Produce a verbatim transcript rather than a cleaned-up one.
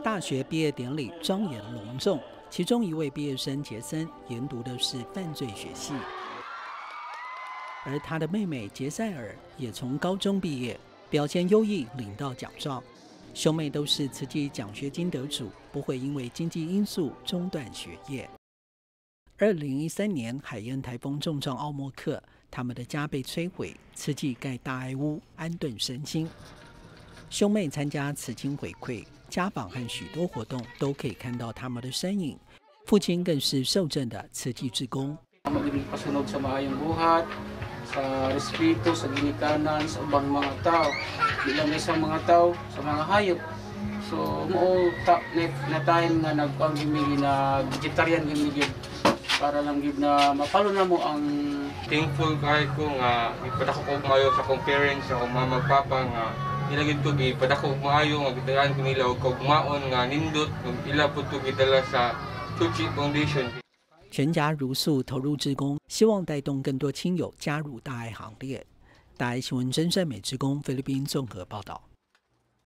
大学毕业典礼庄严隆重，其中一位毕业生杰森研读的是犯罪学系，而他的妹妹杰塞尔也从高中毕业，表现优异，领到奖状。兄妹都是慈济奖学金得主，不会因为经济因素中断学业。二零一三年海燕台风重创奥莫克，他们的家被摧毁，慈济盖大爱屋安顿身心。兄妹参加慈经回馈、家访和许多活动，都可以看到他们的身影。父亲更是受证的慈济志工。 Pasunod sa maayong buhat, sa respeto, sa ginikanan, sa ubang mga tao, di lang sa mga tao, sa mga hayop. So mo ta na time nga nagkuang gimigi na vegetarian gimigi para lang gid na mapalo na mo ang thankful kay ko nga ipadako ko maayo sa akong parents sa akong mama papa nga ilagid ko gipadako maayo nga gitagaan ko nila og kaugmaon nga nindot ug ila pud to gidala sa Tuchi Foundation。 全家如素投入志工，希望带动更多亲友加入大爱行列。大爱新闻真善美志工菲律宾综合报道。